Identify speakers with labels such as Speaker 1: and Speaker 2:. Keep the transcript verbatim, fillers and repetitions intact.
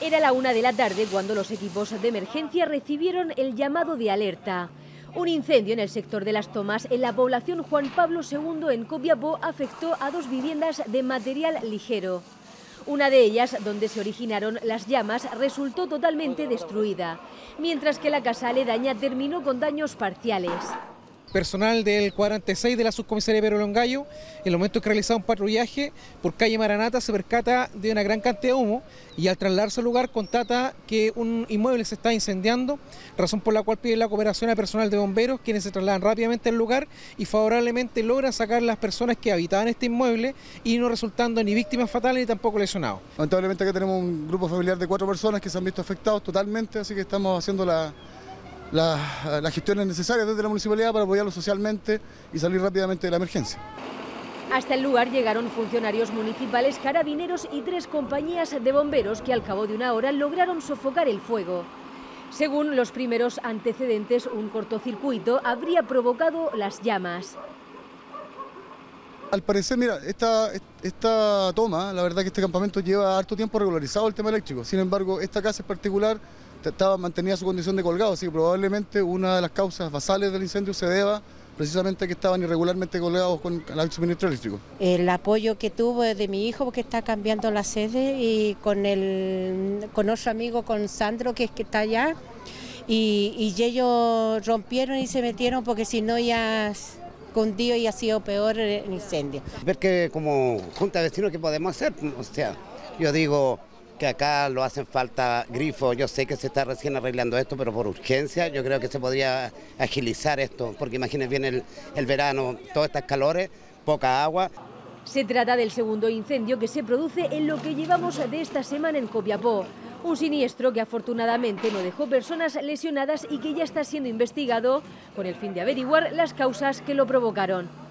Speaker 1: Era la una de la tarde cuando los equipos de emergencia recibieron el llamado de alerta. Un incendio en el sector de Las Tomas, en la población Juan Pablo segundo en Copiapó, afectó a dos viviendas de material ligero. Una de ellas, donde se originaron las llamas, resultó totalmente destruida, mientras que la casa aledaña terminó con daños parciales.
Speaker 2: Personal del cuadrante seis de la subcomisaría Pedro Longallo, en el momento que realizaba un patrullaje por calle Maranata, se percata de una gran cantidad de humo y al trasladarse al lugar constata que un inmueble se está incendiando, razón por la cual pide la cooperación a personal de bomberos, quienes se trasladan rápidamente al lugar y favorablemente logran sacar las personas que habitaban este inmueble y no resultando ni víctimas fatales ni tampoco lesionados.
Speaker 3: Lamentablemente acá tenemos un grupo familiar de cuatro personas que se han visto afectados totalmente, así que estamos haciendo la... Las, las gestiones necesarias desde la municipalidad para apoyarlos socialmente y salir rápidamente de la emergencia.
Speaker 1: Hasta el lugar llegaron funcionarios municipales, carabineros y tres compañías de bomberos que al cabo de una hora lograron sofocar el fuego. Según los primeros antecedentes, un cortocircuito habría provocado las llamas.
Speaker 3: Al parecer, mira, esta, esta toma, la verdad que este campamento lleva harto tiempo regularizado el tema eléctrico. Sin embargo, esta casa en particular estaba mantenía su condición de colgado, así que probablemente una de las causas basales del incendio se deba precisamente a que estaban irregularmente colgados con el suministro eléctrico.
Speaker 4: El apoyo que tuvo de mi hijo, porque está cambiando la sede, y con, el, con otro amigo, con Sandro, que es que está allá, y, y ellos rompieron y se metieron porque si no ya cundió y ha sido peor el incendio.
Speaker 5: Ver que como junta de vecinos, ¿qué podemos hacer? O sea, yo digo que acá lo hacen falta grifos. Yo sé que se está recién arreglando esto, pero por urgencia yo creo que se podría agilizar esto, porque imagínense bien el, el verano, todas estas calores, poca agua.
Speaker 1: Se trata del segundo incendio que se produce en lo que llevamos de esta semana en Copiapó. Un siniestro que afortunadamente no dejó personas lesionadas y que ya está siendo investigado con el fin de averiguar las causas que lo provocaron.